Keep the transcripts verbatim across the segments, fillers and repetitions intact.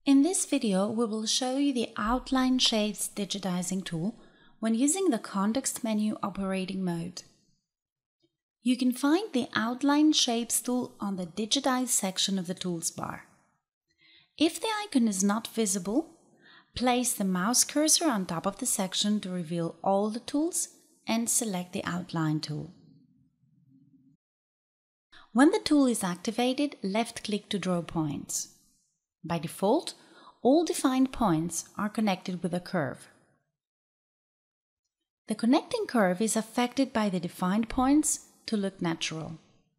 In this video, we will show you the Outline Shapes digitizing tool when using the context menu operating mode. You can find the Outline Shapes tool on the Digitize section of the Tools bar. If the icon is not visible, place the mouse cursor on top of the section to reveal all the tools and select the Outline tool. When the tool is activated, left-click to draw points. By default, all defined points are connected with a curve. The connecting curve is affected by the defined points to look natural.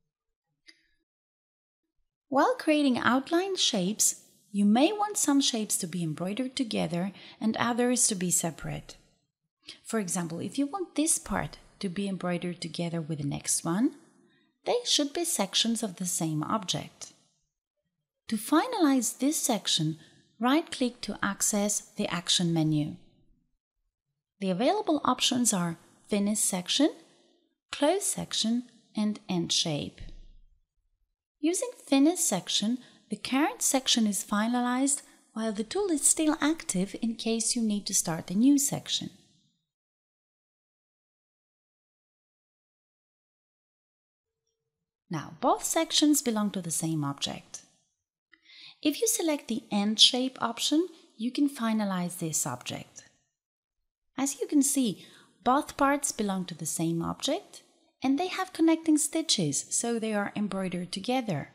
While creating outline shapes, you may want some shapes to be embroidered together and others to be separate. For example, if you want this part to be embroidered together with the next one, they should be sections of the same object. To finalize this section, right-click to access the Action menu. The available options are Finish Section, Close Section, and End Shape. Using Finish Section, the current section is finalized while the tool is still active in case you need to start a new section. Now, both sections belong to the same object. If you select the End Shape option, you can finalize this object. As you can see, both parts belong to the same object and they have connecting stitches, so they are embroidered together.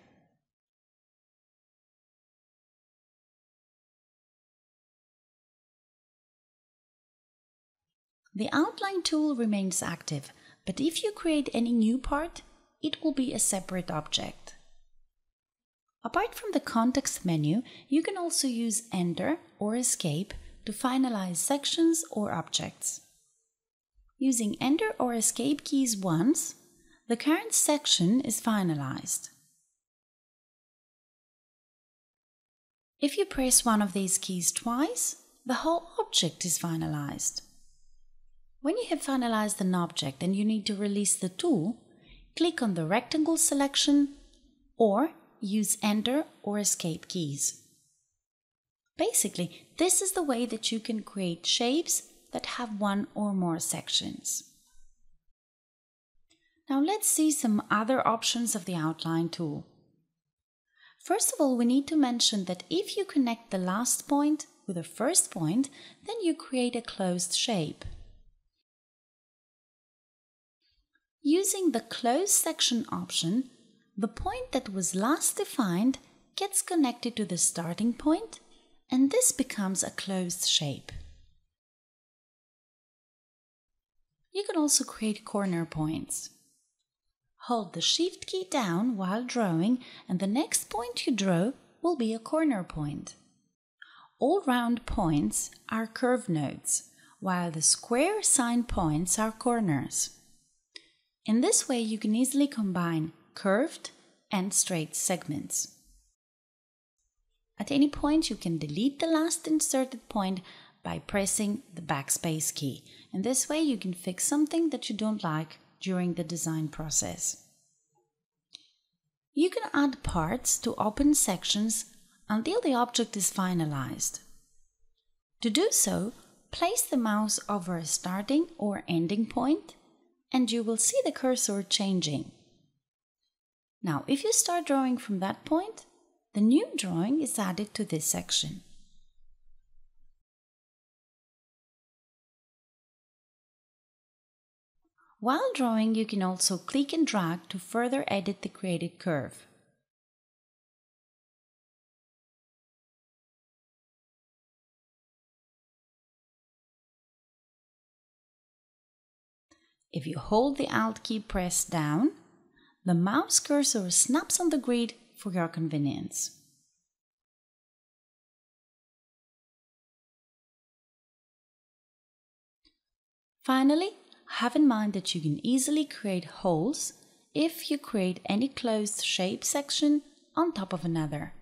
The Outline tool remains active, but if you create any new part, it will be a separate object. Apart from the context menu, you can also use Enter or Escape to finalize sections or objects. Using Enter or Escape keys once, the current section is finalized. If you press one of these keys twice, the whole object is finalized. When you have finalized an object and you need to release the tool, click on the rectangle selection or use Enter or Escape keys. Basically, this is the way that you can create shapes that have one or more sections. Now let's see some other options of the Outline tool. First of all, we need to mention that if you connect the last point with the first point, then you create a closed shape. Using the Close Section option, the point that was last defined gets connected to the starting point, and this becomes a closed shape. You can also create corner points. Hold the Shift key down while drawing, and the next point you draw will be a corner point. All round points are curve nodes, while the square sign points are corners. In this way, you can easily combine curved and straight segments. At any point, you can delete the last inserted point by pressing the backspace key. In this way, you can fix something that you don't like during the design process. You can add parts to open sections until the object is finalized. To do so, place the mouse over a starting or ending point, and you will see the cursor changing. Now, if you start drawing from that point, the new drawing is added to this section. While drawing, you can also click and drag to further edit the created curve. If you hold the Alt key pressed down, the mouse cursor snaps on the grid for your convenience. Finally, have in mind that you can easily create holes if you create any closed shape section on top of another.